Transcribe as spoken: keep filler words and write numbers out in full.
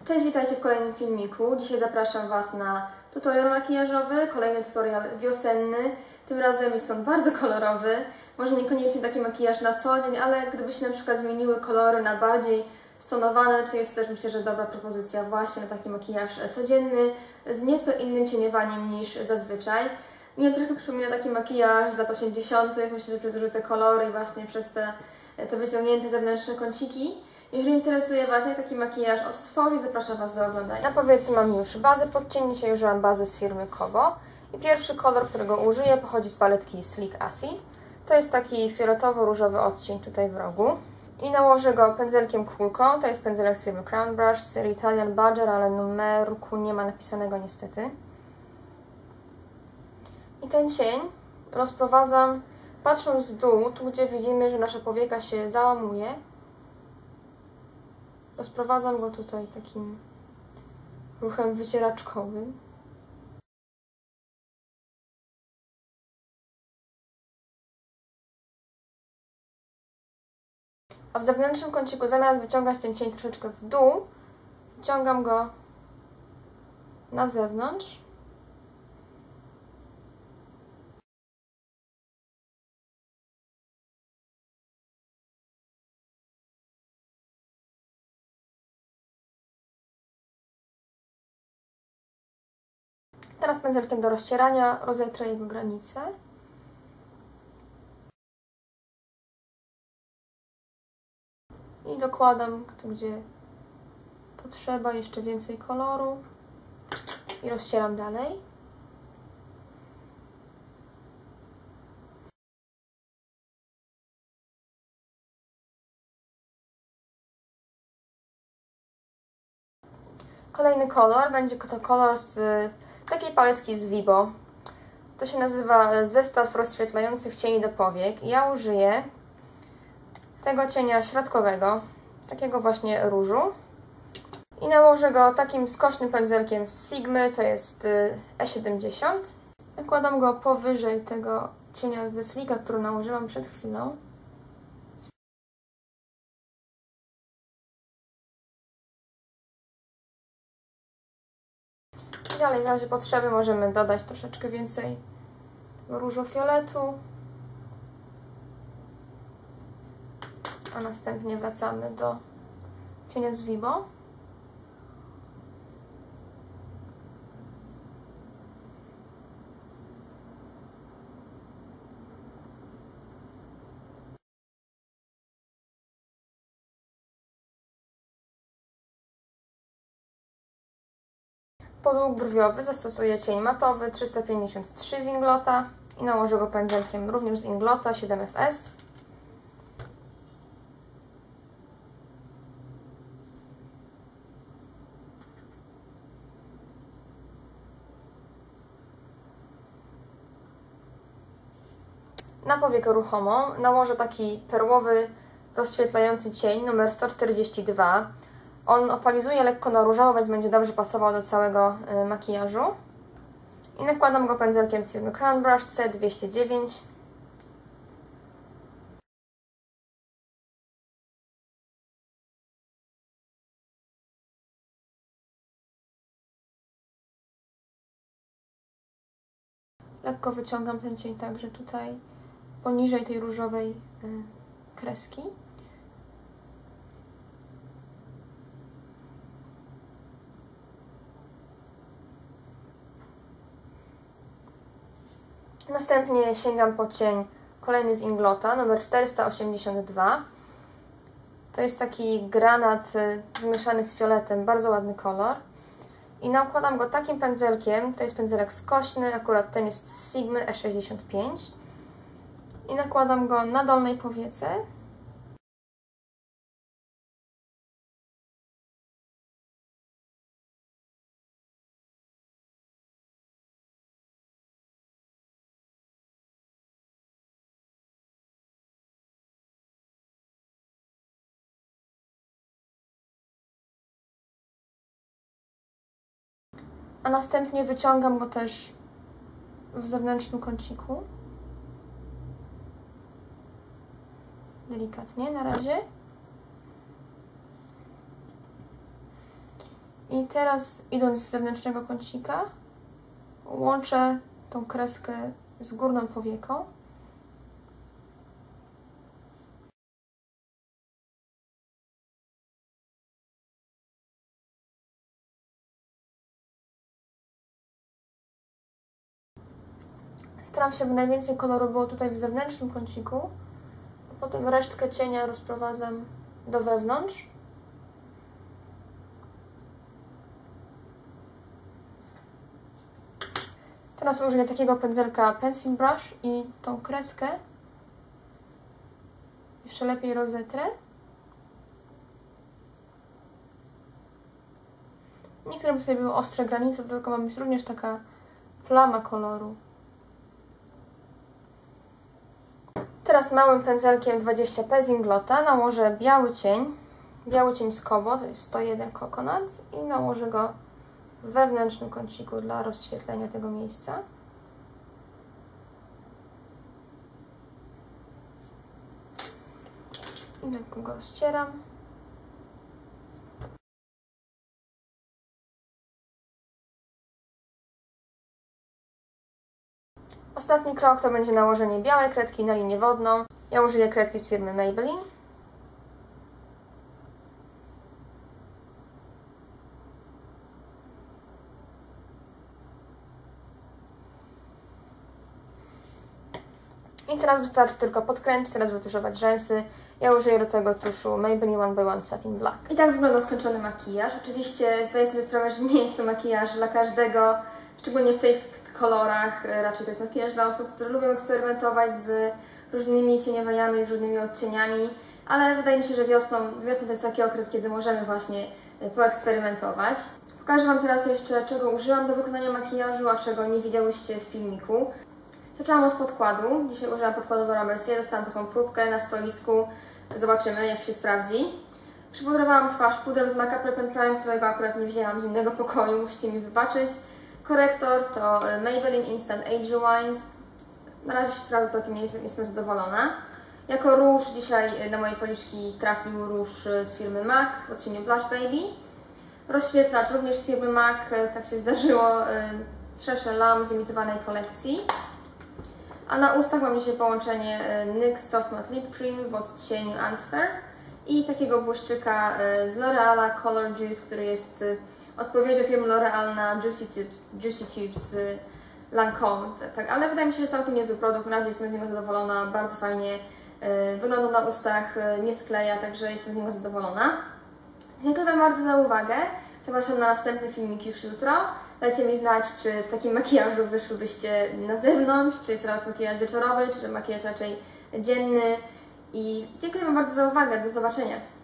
Cześć, witajcie w kolejnym filmiku. Dzisiaj zapraszam Was na tutorial makijażowy, kolejny tutorial wiosenny. Tym razem jest on bardzo kolorowy. Może niekoniecznie taki makijaż na co dzień, ale gdybyście na przykład zmieniły kolory na bardziej stonowane, to jest też myślę, że dobra propozycja właśnie na taki makijaż codzienny z nieco innym cieniowaniem niż zazwyczaj. Mnie trochę przypomina taki makijaż z lat osiemdziesiątych. Myślę, że przez użyte kolory i właśnie przez te, te wyciągnięte zewnętrzne kąciki. Jeżeli interesuje Was, jak taki makijaż odtworzyć, zapraszam Was do oglądania. Na powiecy mam już bazę pod cień. Dzisiaj użyłam bazy z firmy Kobo. I pierwszy kolor, którego użyję, pochodzi z paletki Sleek Assy. To jest taki fioletowo-różowy odcień tutaj w rogu. I nałożę go pędzelkiem kulką. To jest pędzelek z firmy Crown Brush z serii Italian Badger, ale numerku nie ma napisanego niestety. I ten cień rozprowadzam patrząc w dół, tu gdzie widzimy, że nasza powieka się załamuje. Rozprowadzam go tutaj takim ruchem wycieraczkowym. A w zewnętrznym kąciku, zamiast wyciągać ten cień troszeczkę w dół, wyciągam go na zewnątrz. Teraz pędzelkiem do rozcierania rozetrę jego granice. I dokładam tu, gdzie potrzeba, jeszcze więcej koloru. I rozcieram dalej. Kolejny kolor będzie to kolor z takiej paletki z Vibo. To się nazywa zestaw rozświetlających cieni do powiek. Ja użyję tego cienia środkowego, takiego właśnie różu. I nałożę go takim skocznym pędzelkiem z Sigmy, to jest E siedemdziesiąt. Nakładam go powyżej tego cienia ze Sleeka, który nałożyłam przed chwilą. I dalej w razie potrzeby możemy dodać troszeczkę więcej różo-fioletu. A następnie wracamy do cienia z Vibo. Podług brwiowy zastosuję cień matowy trzysta pięćdziesiąt trzy z Inglota i nałożę go pędzelkiem również z Inglota siedem F S. Na powiekę ruchomą nałożę taki perłowy, rozświetlający cień numer sto czterdzieści dwa. On opalizuje lekko na różowo, więc będzie dobrze pasował do całego y, makijażu. I nakładam go pędzelkiem z firmy Crown Brush C dwieście dziewięć. Lekko wyciągam ten cień także tutaj poniżej tej różowej y, kreski. Następnie sięgam po cień kolejny z Inglota, numer czterysta osiemdziesiąt dwa. To jest taki granat wymieszany z fioletem, bardzo ładny kolor. I nakładam go takim pędzelkiem, to jest pędzelek skośny, akurat ten jest z Sigmy E sześćdziesiąt pięć. I nakładam go na dolnej powiece. A następnie wyciągam go też w zewnętrznym kąciku. Delikatnie na razie. I teraz, idąc z zewnętrznego kącika, łączę tą kreskę z górną powieką. Staram się, by najwięcej koloru było tutaj w zewnętrznym kąciku, a potem resztkę cienia rozprowadzam do wewnątrz. Teraz użyję takiego pędzelka Pencil Brush i tą kreskę jeszcze lepiej rozetrę. Nie chcę, żeby sobie były ostre granice, tylko ma być również taka plama koloru. Teraz małym pędzelkiem dwadzieścia P z Inglota nałożę biały cień, biały cień z Kobo, to jest sto jeden Coconut, i nałożę go w wewnętrznym kąciku dla rozświetlenia tego miejsca. I lekko go rozcieram. Ostatni krok to będzie nałożenie białej kredki na linię wodną. Ja użyję kredki z firmy Maybelline. I teraz wystarczy tylko podkręcić, teraz wytuszować rzęsy. Ja użyję do tego tuszu Maybelline one by one Satin Black. I tak wygląda skończony makijaż. Oczywiście zdaję sobie sprawę, że nie jest to makijaż dla każdego, szczególnie w tych kolorach. Raczej to jest makijaż dla osób, które lubią eksperymentować z różnymi cieniowaniami, z różnymi odcieniami, ale wydaje mi się, że wiosną, wiosną to jest taki okres, kiedy możemy właśnie poeksperymentować. Pokażę Wam teraz jeszcze, czego użyłam do wykonania makijażu, a czego nie widziałyście w filmiku. Zaczęłam od podkładu. Dzisiaj użyłam podkładu Laura Mercier, dostałam taką próbkę na stolisku. Zobaczymy, jak się sprawdzi. Przypudrowałam twarz pudrem z Maca Prep and Prime, którego akurat nie wzięłam z innego pokoju, musicie mi wybaczyć. Korektor to Maybelline Instant Age Rewind. Na razie się sprawdzę, z jakim jestem zadowolona. Jako róż dzisiaj na moje policzki trafił róż z firmy MAC w odcieniu Blush Baby. Rozświetlacz również z firmy MAC, tak się zdarzyło, Cheche Lam z limitowanej kolekcji. A na ustach mam dzisiaj połączenie N Y X Soft Matte Lip Cream w odcieniu Antwer i takiego błyszczyka z L'Oreala Color Juice, który jest odpowiedzią firmy L'Oreal na Juicy Tubes, Juicy Tubes z Lancome. Tak, ale wydaje mi się, że całkiem niezły produkt. Na razie jestem z niego zadowolona, bardzo fajnie wygląda na ustach, nie skleja, także jestem z niego zadowolona. Dziękuję Wam bardzo za uwagę. Zapraszam na następny filmik już jutro. Dajcie mi znać, czy w takim makijażu wyszłybyście na zewnątrz, czy jest teraz makijaż wieczorowy, czy makijaż raczej dzienny. I dziękuję Wam bardzo za uwagę. Do zobaczenia.